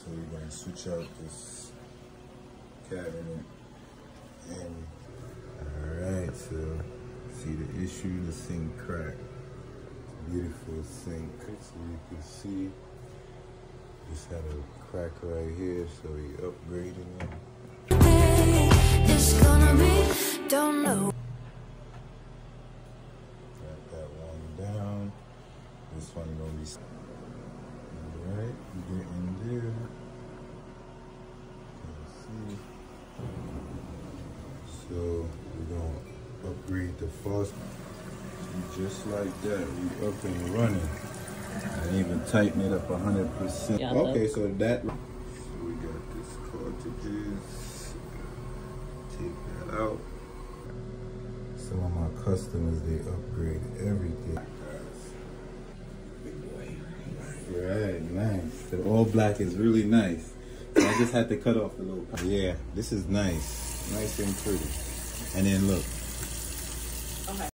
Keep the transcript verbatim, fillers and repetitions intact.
So we're gonna switch out this cabinet. And alright, so see the issue, the sink cracked. Beautiful sink, so you can see this had a crack right here, so we upgraded it. It's gonna be, don't know. Got that one down. This one gonna be. Alright, we get in there. You can see. So we're gonna upgrade the faucet. Just like that, we up and running. I didn't even tighten it up one hundred percent. Yeah, okay, so that. So we got this cartridges. Take that out. Some of my customers, they upgrade everything. Big boy. Right, nice. The all black is really nice. So I just had to cut off the little part. Yeah, this is nice. Nice and pretty. And then look.